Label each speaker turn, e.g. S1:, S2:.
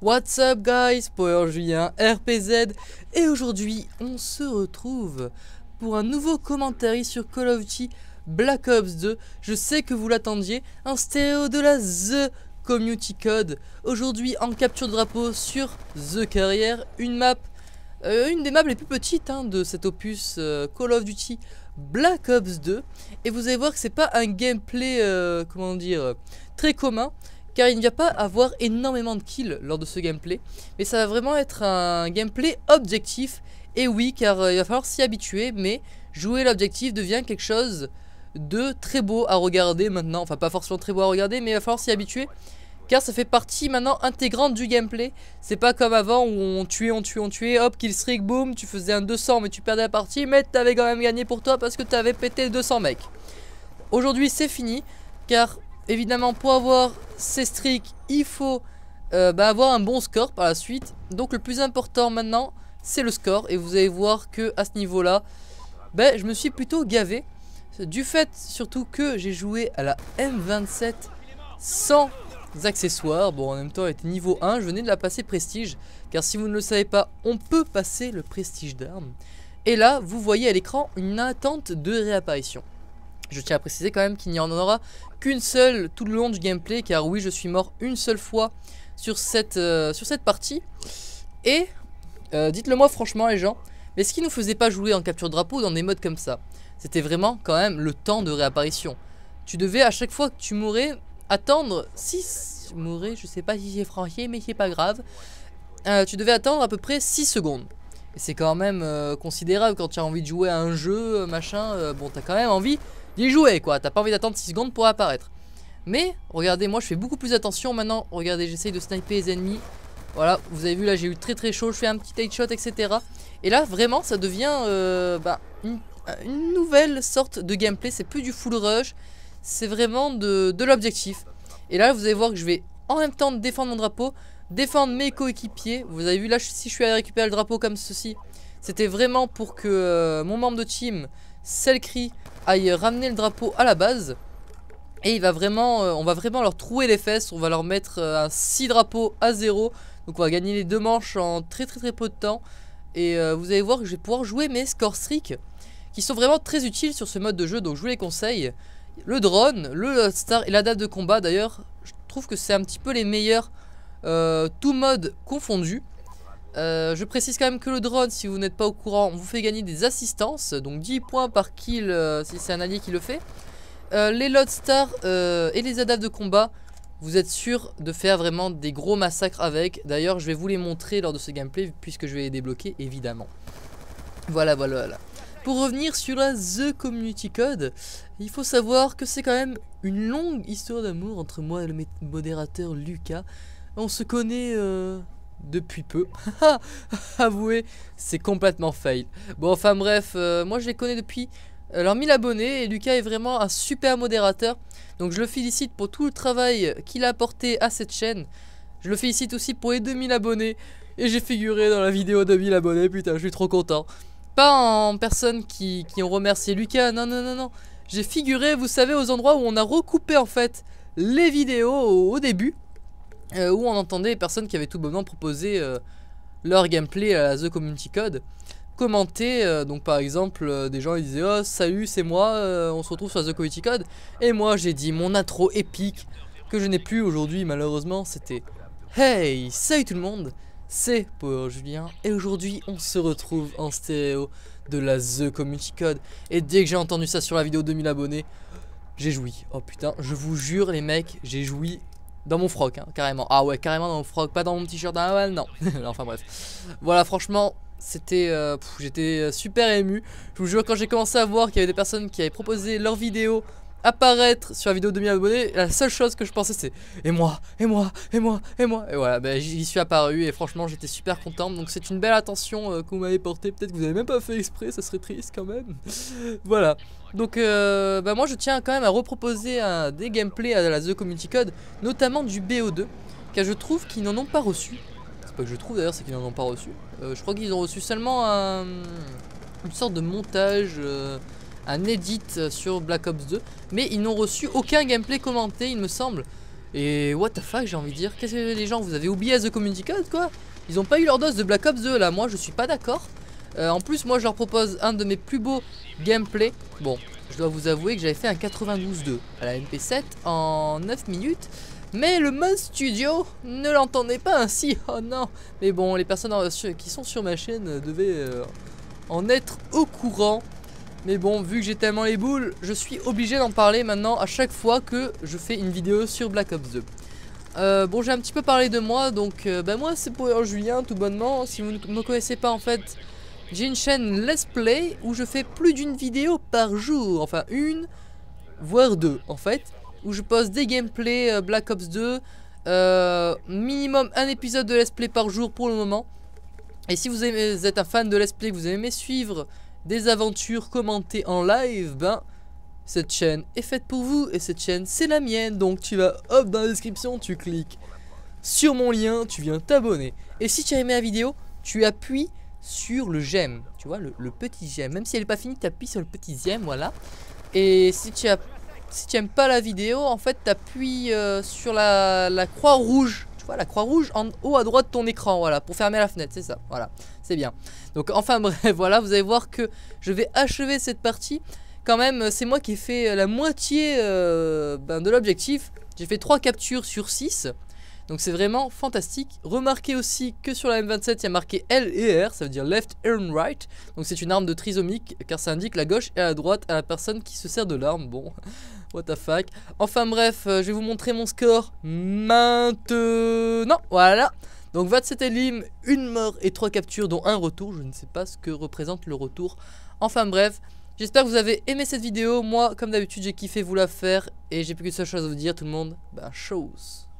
S1: What's up guys, Power Julien, RPZ, et aujourd'hui on se retrouve pour un nouveau commentaire sur Call of Duty Black Ops 2. Je sais que vous l'attendiez, un stéréo de la The Community Code. Aujourd'hui en capture de drapeau sur The Carrier, une map, une des maps les plus petites de cet opus Call of Duty Black Ops 2. Et vous allez voir que c'est pas un gameplay, comment dire, très commun. Car il n'y va pas avoir énormément de kills lors de ce gameplay. Mais ça va vraiment être un gameplay objectif. Et oui, car il va falloir s'y habituer. Mais jouer l'objectif devient quelque chose de très beau à regarder maintenant. Enfin, pas forcément très beau à regarder, mais il va falloir s'y habituer. Car ça fait partie maintenant intégrante du gameplay. C'est pas comme avant où on tuait, hop, kill streak, boum, tu faisais un 200 mais tu perdais la partie. Mais t'avais quand même gagné pour toi parce que t'avais pété 200 mecs. Aujourd'hui c'est fini, car évidemment pour avoir ces streaks il faut avoir un bon score par la suite. Donc le plus important maintenant c'est le score. Et vous allez voir que à ce niveau là je me suis plutôt gavé. Du fait surtout que j'ai joué à la M27 sans accessoires. Bon, en même temps elle était niveau 1, je venais de la passer prestige. Car si vous ne le savez pas, on peut passer le prestige d'armes. Et là vous voyez à l'écran une attente de réapparition. Je tiens à préciser quand même qu'il n'y en aura qu'une seule tout le long du gameplay. Car oui, je suis mort une seule fois sur cette partie. Et dites-le moi franchement les gens, mais ce qui nous faisait pas jouer en capture de drapeau dans des modes comme ça, c'était vraiment quand même le temps de réapparition. Tu devais à chaque fois que tu mourais attendre 6 mourais, je sais pas si c'est français mais c'est pas grave. Tu devais attendre à peu près 6 secondes. Et c'est quand même considérable quand tu as envie de jouer à un jeu, machin. Bon, t'as quand même envie d'y jouer quoi, t'as pas envie d'attendre 6 secondes pour apparaître. Mais regardez, moi je fais beaucoup plus attention maintenant. Regardez, j'essaye de sniper les ennemis. Voilà, vous avez vu là j'ai eu très chaud, je fais un petit headshot etc. Et là vraiment ça devient une nouvelle sorte de gameplay. C'est plus du full rush, c'est vraiment de l'objectif. Et là vous allez voir que je vais en même temps défendre mon drapeau, défendre mes coéquipiers. Vous avez vu là si je suis allé récupérer le drapeau comme ceci, c'était vraiment pour que mon membre de team Selkri aille ramener le drapeau à la base. Et il va vraiment, on va vraiment leur trouer les fesses. On va leur mettre un 6 drapeaux à 0. Donc on va gagner les 2 manches en très peu de temps. Et vous allez voir que je vais pouvoir jouer mes score streaks qui sont vraiment très utiles sur ce mode de jeu. Donc je vous les conseille. Le drone, le star et la date de combat. D'ailleurs je trouve que c'est un petit peu les meilleurs, tout mode confondu. Je précise quand même que le drone, si vous n'êtes pas au courant, on vous fait gagner des assistances. Donc 10 points par kill si c'est un allié qui le fait. Les Lodestar et les adaptes de combat, vous êtes sûr de faire vraiment des gros massacres avec. D'ailleurs je vais vous les montrer lors de ce gameplay puisque je vais les débloquer évidemment. Voilà. Pour revenir sur la The Community Code, il faut savoir que c'est quand même une longue histoire d'amour entre moi et le modérateur Lucas. On se connaît depuis peu. Avouez, c'est complètement fail. Bon enfin bref, moi je les connais depuis leurs 1000 abonnés. Et Lucas est vraiment un super modérateur. Donc je le félicite pour tout le travail qu'il a apporté à cette chaîne. Je le félicite aussi pour les 2000 abonnés. Et j'ai figuré dans la vidéo de 1000 abonnés. Putain, je suis trop content. Pas en personnes qui ont remercié Lucas. Non. J'ai figuré, vous savez, aux endroits où on a recoupé en fait les vidéos au début. Où on entendait les personnes qui avaient tout bonnement proposé leur gameplay à la The Community Code commenter. Donc par exemple des gens ils disaient oh salut c'est moi, on se retrouve sur la The Community Code. Et moi j'ai dit mon intro épique que je n'ai plus aujourd'hui malheureusement, c'était hey salut tout le monde, c'est Power Julien. Et aujourd'hui on se retrouve en stéréo de la The Community Code. Et dès que j'ai entendu ça sur la vidéo 2000 abonnés, j'ai joui. Oh putain, je vous jure les mecs, j'ai joui dans mon froc carrément. Ah ouais carrément dans mon froc, pas dans mon t-shirt. Ah ouais non. Enfin bref. Voilà franchement c'était j'étais super ému. Je vous jure quand j'ai commencé à voir qu'il y avait des personnes qui avaient proposé leur vidéo apparaître sur la vidéo de 2000 abonnés, la seule chose que je pensais c'est et moi. Et voilà j'y suis apparu et franchement j'étais super content. Donc c'est une belle attention que vous m'avez portée. Peut-être que vous avez même pas fait exprès, ça serait triste quand même. Voilà. Donc moi je tiens quand même à reproposer des gameplays à la The Community Code, notamment du BO2, car je trouve qu'ils n'en ont pas reçu. C'est pas que je trouve d'ailleurs, c'est qu'ils n'en ont pas reçu. Je crois qu'ils ont reçu seulement une sorte de montage, un edit sur Black Ops 2. Mais ils n'ont reçu aucun gameplay commenté il me semble. Et what the fuck, j'ai envie de dire. Qu'est-ce que les gens, vous avez oublié The Community Code quoi? Ils ont pas eu leur dose de Black Ops 2 là, moi je suis pas d'accord. En plus moi je leur propose un de mes plus beaux gameplays. Bon, je dois vous avouer que j'avais fait un 92.2 à la MP7 en 9 minutes. Mais le mode studio ne l'entendait pas ainsi, oh non. Mais bon, les personnes qui sont sur ma chaîne devaient en être au courant. Mais bon, vu que j'ai tellement les boules, je suis obligé d'en parler maintenant à chaque fois que je fais une vidéo sur Black Ops 2. Bon, j'ai un petit peu parlé de moi, donc moi c'est Power Julien tout bonnement. Si vous ne me connaissez pas en fait, j'ai une chaîne Let's Play où je fais plus d'une vidéo par jour. Enfin une, voire deux en fait. Où je poste des gameplays Black Ops 2, minimum un épisode de Let's Play par jour pour le moment. Et si vous êtes un fan de Let's Play, que vous aimez suivre des aventures commentées en live, ben cette chaîne est faite pour vous et cette chaîne c'est la mienne. Donc tu vas hop dans la description, tu cliques sur mon lien, tu viens t'abonner. Et si tu as aimé la vidéo, tu appuies sur le j'aime, tu vois le petit j'aime. Même si elle n'est pas finie, tu appuies sur le petit j'aime, voilà. Et si tu aimes pas la vidéo, en fait t'appuies sur la croix rouge. Tu vois la croix rouge en haut à droite de ton écran, voilà, pour fermer la fenêtre, c'est ça, voilà, c'est bien. Donc enfin bref, voilà, vous allez voir que je vais achever cette partie. Quand même, c'est moi qui ai fait la moitié de l'objectif. J'ai fait 3 captures sur 6. Donc c'est vraiment fantastique. Remarquez aussi que sur la M27 il y a marqué L et R, ça veut dire left and right. Donc c'est une arme de trisomique car ça indique la gauche et la droite à la personne qui se sert de l'arme. Bon, what the fuck. Enfin bref, je vais vous montrer mon score maintenant. Voilà. Donc 27 élimes, 1 mort et 3 captures dont un retour. Je ne sais pas ce que représente le retour. Enfin bref, j'espère que vous avez aimé cette vidéo. Moi comme d'habitude j'ai kiffé vous la faire. Et j'ai plus qu'une seule chose à vous dire tout le monde. Bah chose.